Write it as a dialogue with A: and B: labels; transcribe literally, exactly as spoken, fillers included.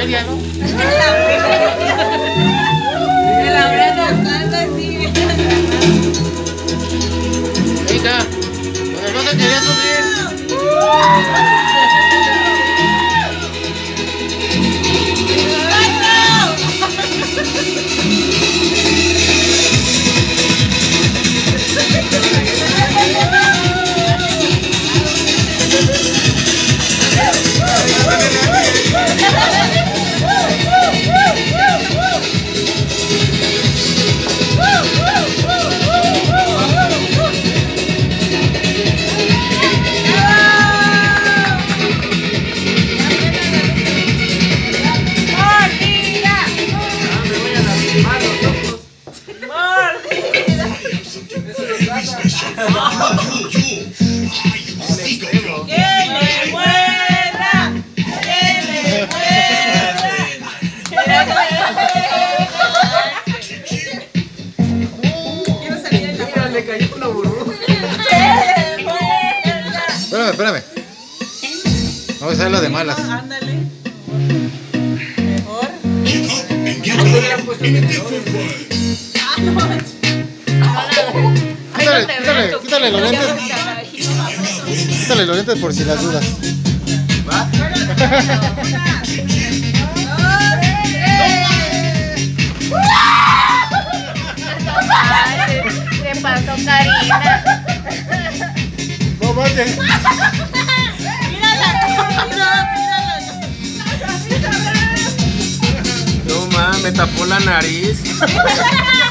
A: media, ¿no?
B: En la brena estando así.
A: Venga, pues no se quería subir. Espérame, espérame. Vamos a hacer lo de malas.
B: Ándale. Mejor.
A: Quítale, quítale, quítale los lentes. Quítale los lentes por si las dudas.
C: ¿Va?
D: ¿Qué pasó, Karina?
A: No manches.
C: No mames, me tapó la nariz.